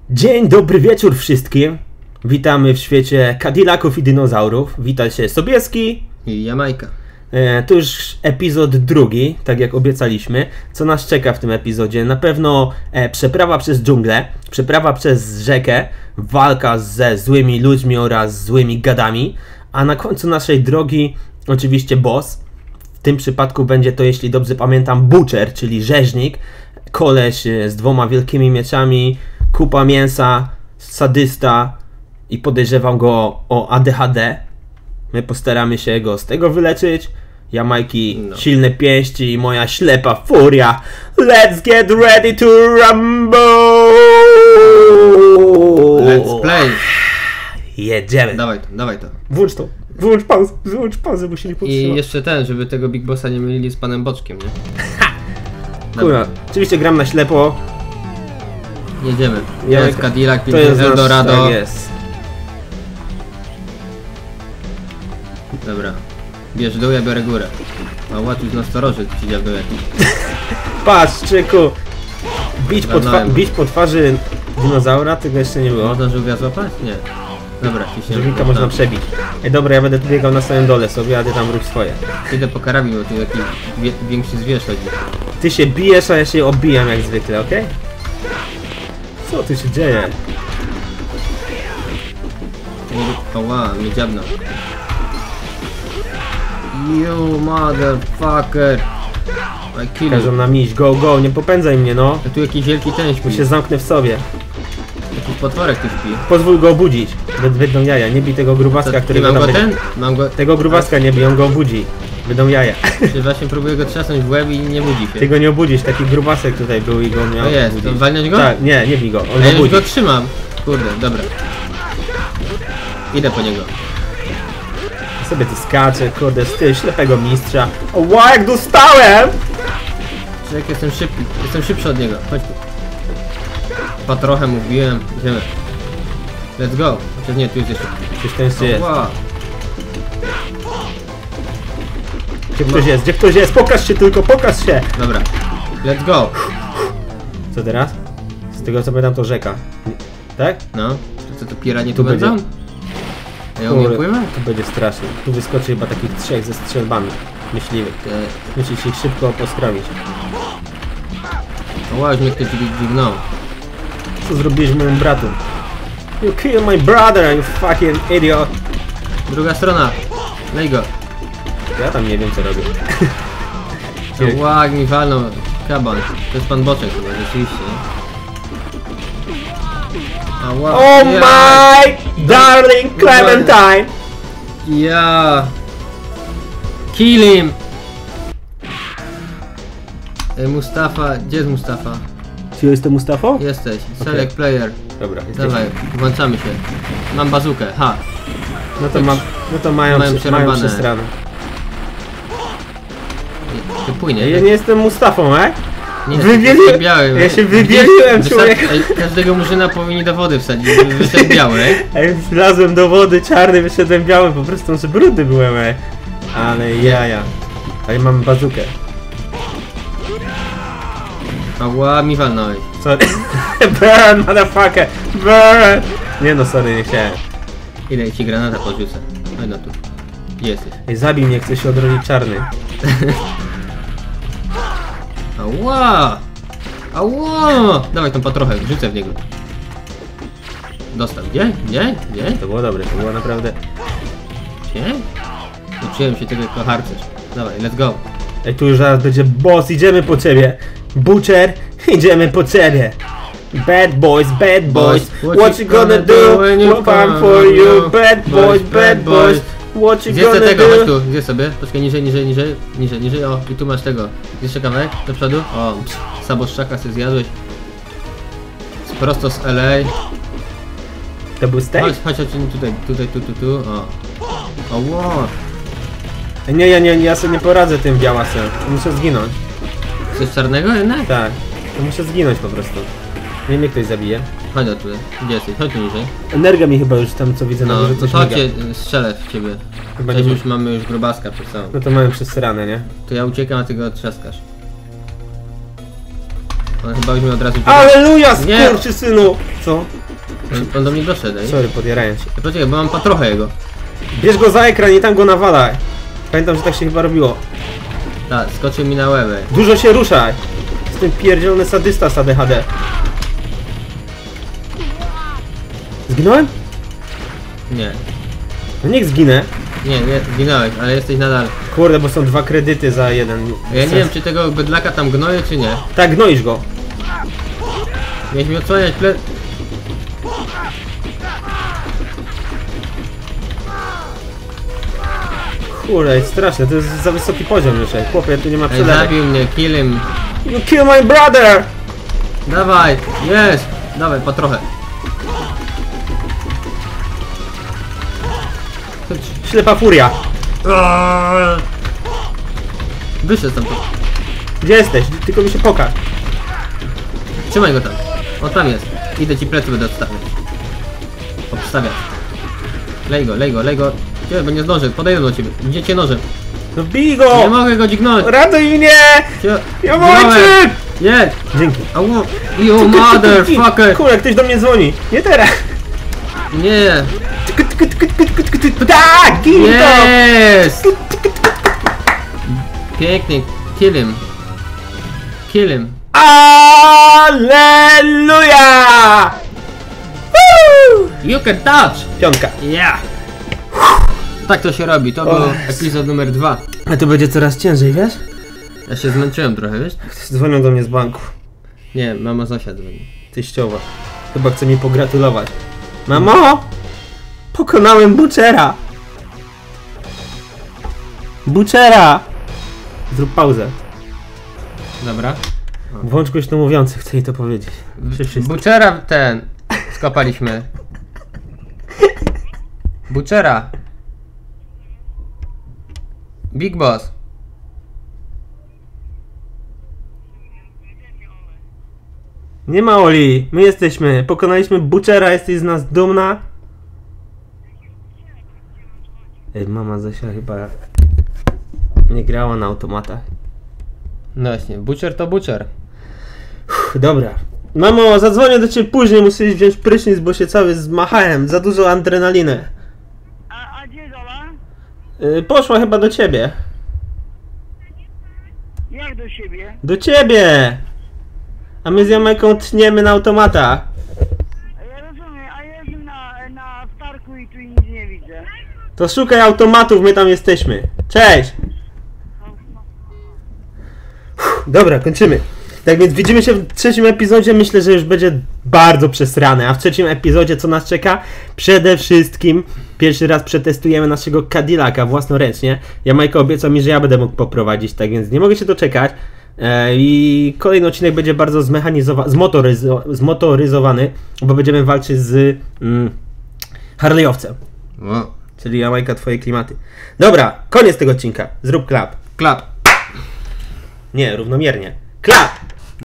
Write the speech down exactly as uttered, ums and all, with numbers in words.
Dzień dobry wieczór wszystkim. Witamy w świecie Cadillaców i dinozaurów. Witaj się Sobieski i Jamajka. E, to już epizod drugi, tak jak obiecaliśmy. Co nas czeka w tym epizodzie? Na pewno e, przeprawa przez dżunglę, przeprawa przez rzekę, walka ze złymi ludźmi oraz złymi gadami, a na końcu naszej drogi oczywiście boss. W tym przypadku będzie to, jeśli dobrze pamiętam, butcher, czyli rzeźnik, koleś z dwoma wielkimi mieczami, kupa mięsa, sadysta i podejrzewam go o A D H D. My postaramy się go z tego wyleczyć. Jamajki, no. Silne pięści i moja ślepa furia. Let's get ready to rumble! Let's play! Jedziemy. Dawaj to, dawaj to. Włącz to. Wyłącz pauzę, wyłącz pauzę, bo się nie podtrzyma. I jeszcze ten, żeby tego Big Bossa nie mylili z panem Boczkiem, nie? Kurwa, oczywiście gram na ślepo. Jedziemy. Ja jest Cadillac, to jest Eldorado. Nasz, tak jest. Dobra. Bierz dół, ja biorę górę. A łatwiej z nastroży ci dziabnął jakiś. Patrz, czyku. Bić po, twa bić po twarzy dinozaura, tego jeszcze nie było. Można żółwia złapać? Nie. Dobra, ciśniemy. Żółwika można przebić. Ej, dobra, ja będę tu biegał na samym dole sobie, a ty tam rób swoje. Idę po karabin, bo tu jakiś wie większy zwierz chodzi. Ty się bijesz, a ja się obijam jak zwykle, okej? Okay? Co tu się dzieje? Oła, mnie dziabnął. You motherfucker. I kill Każą nam iść, go, go, nie popędzaj mnie, no. A tu jakiś wielki ten śpi. Bo się zamknę w sobie. Jakiś potworek tu śpi. Pozwól go obudzić. Będą jaja, nie bij tego grubaska, który mam go będzie... ten? Mam go... Tego grubaska nie bij, on go obudzi. Będą jaja. Czy właśnie próbuję go trzasnąć w łeb i nie budzi się. Ty go nie obudzisz, taki grubasek tutaj był i go miał. To jest, to walnąć go? Tak, nie, nie bij go, on A ja go już budzi. go trzymam. Kurde, dobra. Idę po niego. Sobie tu skaczę, kurde, styl ślepego mistrza. O, ła, jak dostałem! Czy jak jestem szybki, jestem szybszy od niego. Chodź tu. Chyba trochę mówiłem. Idziemy. Let's go. Chociaż nie, tu jest jeszcze. Gdzieś ten jeszcze jest. Wow. Gdzie ktoś jest, gdzie ktoś jest? Pokaż się tylko, pokaż się! Dobra. Let's go. Co teraz? Z tego co pamiętam to rzeka. Tak? No. To co, to piranie tu, Tu będą? będzie. A ja umiem pływać? Tu będzie strasznie. Tu wyskoczy chyba takich trzech ze strzelbami myśliwych. Musisz ich szybko poskromić. O, już mnie ktoś dźwignął. Co zrobiłeś moim bratu? You kill my brother, you fucking idiot! Druga strona. Lej go. Ja tam nie wiem co robię. No, łag mi walnął. Kaban. To jest pan Boczek chyba, rzeczywiście. A, wow. Oh yeah. my darling Clementine! Ja. Kill him! Ej, Mustafa, gdzie jest Mustafa? Czy jestem Mustafą? Jesteś, select okay. Player. Dobra, jesteśmy. Dawaj, włączamy się. Mam bazukę, ha. No to, mam, no to mają, mają przy, mają przestranę. Ty płynie. Ja nie jestem Mustafą, e? Nie, Wybieliłem, biały. ja się wybieliłem, Wystar człowiek. Ej, każdego murzyna powinni do wody wsadzić, żeby wyszedł biały, ej. Ej, wlazłem do wody czarny, wyszedłem biały, po prostu że brudny byłem, ej. Ale jaja. Ale mam bazukę. Ała, mi walnąłeś. Sorry. Burn, motherfucker! Burn! Nie no, sorry, nie chciałem. Idę ci granata podrzucę. Chodź no tu. Gdzie jesteś? Ej, zabij mnie, chcę się odrodzić czarny. Ała! Ała! Dawaj tą patrochę, rzucę w niego. Dostał. Gdzie? Gdzie? Gdzie? To było dobre, to było naprawdę... Gdzie? Uczyłem się tego jako harcerz. Dawaj, let's go. Ej, tu już zaraz będzie boss, idziemy po ciebie. Butcher, idziemy po ciebie. Bad boys, bad boys, what you gonna do when you come for you? Bad boys, bad boys, what you gdzie gonna tego? Chodź do? tu, gdzie sobie? Poczekaj, niżej, niżej, niżej, niżej, niżej, o, i tu masz tego. Jeszcze kawałek, do przodu, o, saboszczaka sobie zjadłeś. Prosto z L A. To był steak? Chodź, chodź, chodź, tutaj, tutaj, tu, tu, tu, o. O, wow. Nie, ja nie, ja sobie nie poradzę tym białasem, muszę zginąć. Coś czarnego jednak? Tak, to muszę zginąć po prostu. Nie mnie ktoś zabije. Chodź do tutaj, gdzie jesteś? Chodź tu niżej. Energia mi chyba już tam co widzę na No, górze to coś chodź, miga. strzelę w ciebie. Chyba Cześć, nie już mamy już grubaska przed sobą. No to mamy przesrane, nie? To ja uciekam, a ty go trzaskasz. On chyba już mi od razu... Aleluja, Nie. skurczysynu! Co? On, on do mnie doszedł, ej. Sorry, podjarałem się. Poczekaj, bo mam pa trochę jego. Bierz go za ekran i tam go nawalaj. Pamiętam, że tak się chyba robiło. Tak, skoczył mi na łebę. Dużo się ruszaj. Jestem pierdzielony sadysta z A D H D. Zginąłem? Nie. No niech zginę. Nie, nie, zginąłeś, ale jesteś nadal. Kurde, bo są dwa kredyty za jeden. Ja nie wiem, czy tego bydlaka tam gnoję, czy nie. Tak, gnoisz go. Miałeś mi odsłaniać ple... Kurde, jest straszne, to jest za wysoki poziom już. ej. Chłopie, tu nie ma Ej, przelewek. zabił mnie, kill him. You kill my brother! Dawaj, jest! Dawaj, po trochę. Chodź. Ślepa furia. Wyszedł stamtąd. Gdzie jesteś? Tylko mi się pokaż. Trzymaj go tam. O, tam jest. Idę ci plecy będę odstawiać. Obstawiać. Lej go, lej go, lej go. Gdzie, bo nie zdążę, podejdę do ciebie. Gdzie cię nożem? No bij Nie go! mogę go dźgnąć. Ratuj mnie! Cie- Ja Dźgnąłem. walczę! Nie! Dzięki. Au, you motherfucker! Kurde, ktoś do mnie dzwoni. Nie teraz. Nie! Tak, gin to! Jest! Pięknie, kill him. Kill him. Alleluja! Woo! You can touch! Piątka. Yeah! Tak to się robi, to był O. epizod numer dwa. A to będzie coraz ciężej, wiesz? Ja się zmęczyłem trochę, wiesz? Dzwonią do mnie z banku. Nie, mama Zosia dzwoni. Teściowa. Chyba chce mi pogratulować. Mamo! Pokonałem Butchera! Butchera! Zrób pauzę. Dobra. Włącz głośno mówiący, chcę jej to powiedzieć. Przy wszystkim. Butchera ten skopaliśmy. Butchera. Big Boss. Nie ma Oli, my jesteśmy. Pokonaliśmy Butchera, jesteś z nas dumna? Ej, mama Zosia chyba nie grała na automatach. No właśnie, Butcher to Butcher. Uff, dobra. Mamo, zadzwonię do ciebie później, muszę iść wziąć prysznic, bo się cały zmachałem. Za dużo adrenaliny. A, a gdzie Zola? Yy, poszła chyba do ciebie. Jak do siebie? Do ciebie! A my z Jameką tniemy na automatach. Ja rozumiem, a ja jestem na, na Starku i tu nic nie widzę. To szukaj automatów, my tam jesteśmy. Cześć! Uff, dobra, kończymy. Tak więc widzimy się w trzecim epizodzie, myślę, że już będzie bardzo przesrane, a w trzecim epizodzie co nas czeka? Przede wszystkim pierwszy raz przetestujemy naszego Cadillaca własnoręcznie. Jamajka obiecał mi, że ja będę mógł poprowadzić, tak więc nie mogę się doczekać. E, I kolejny odcinek będzie bardzo zmechanizowany, zmotoryzo zmotoryzowany, bo będziemy walczyć z mm, Harley'owcem. O. Czyli Jamajka, twoje klimaty. Dobra, koniec tego odcinka. Zrób klap. Klap. Nie, równomiernie. Klap!